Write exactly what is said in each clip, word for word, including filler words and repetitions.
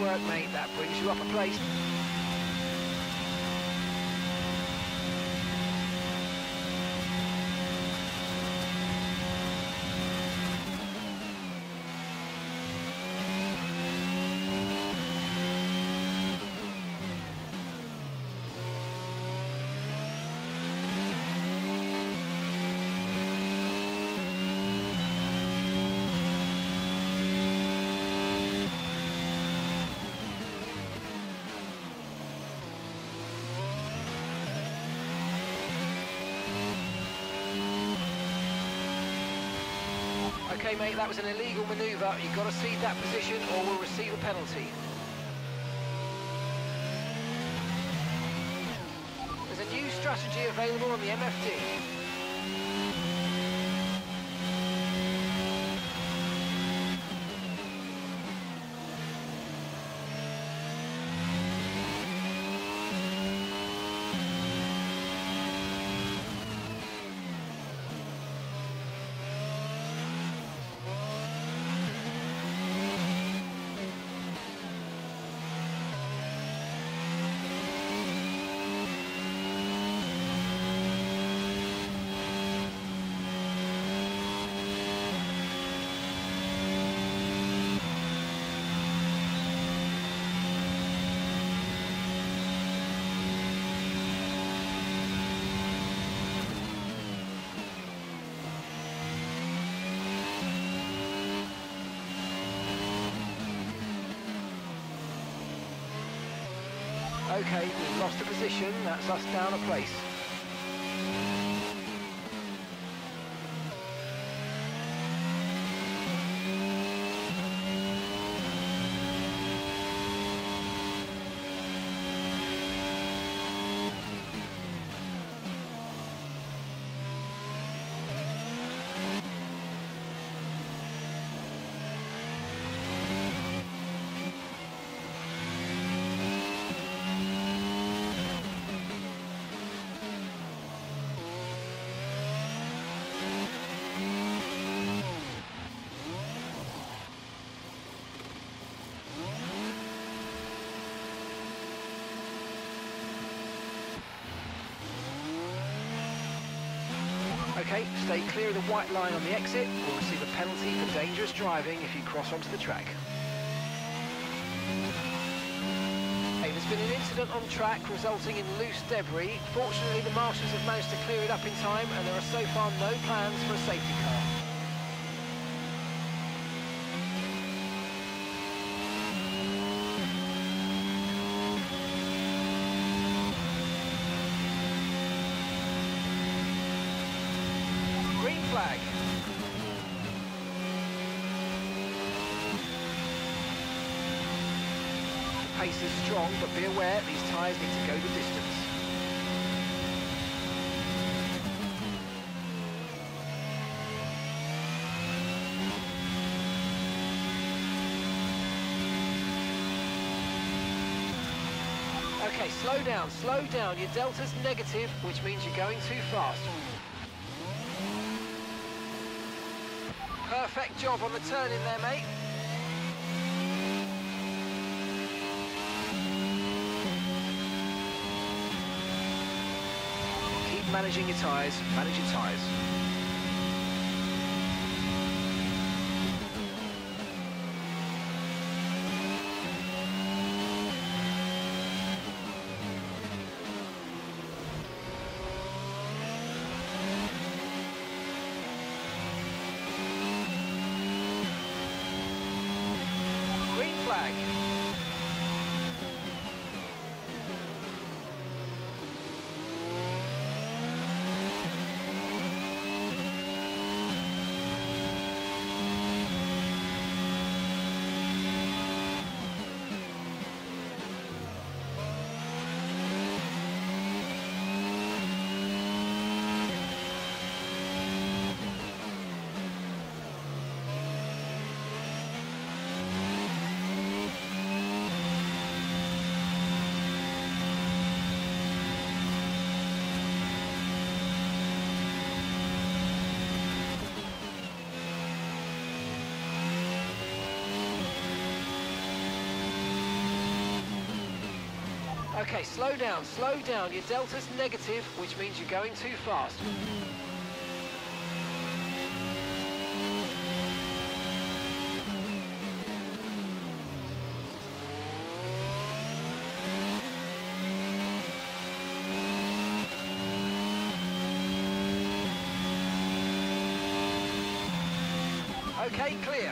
work, mate. That brings you up a place. Okay, mate, that was an illegal manoeuvre. You've got to cede that position or we'll receive a penalty. There's a new strategy available on the M F D. Okay, we've lost a position, that's us down a place. Okay, stay clear of the white line on the exit. We'll receive a penalty for dangerous driving if you cross onto the track. Hey, there's been an incident on track resulting in loose debris. Fortunately, the marshals have managed to clear it up in time and there are so far no plans for a safety car. Flag. The pace is strong, but be aware these tyres need to go the distance. Okay, slow down, slow down. Your delta's negative, which means you're going too fast. Perfect job on the turn in there, mate. Keep managing your tyres, manage your tyres. Flag. Okay, slow down, slow down. Your delta's negative, which means you're going too fast. Okay, clear.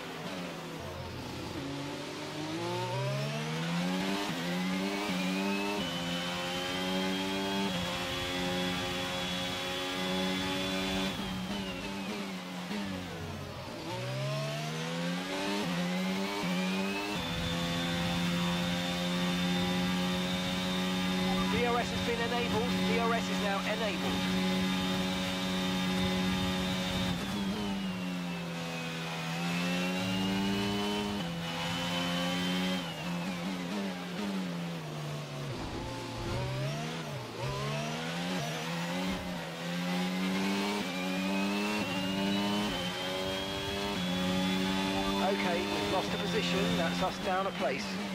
D R S has been enabled. D R S is now enabled. Okay, we've lost a position. That's us down a place.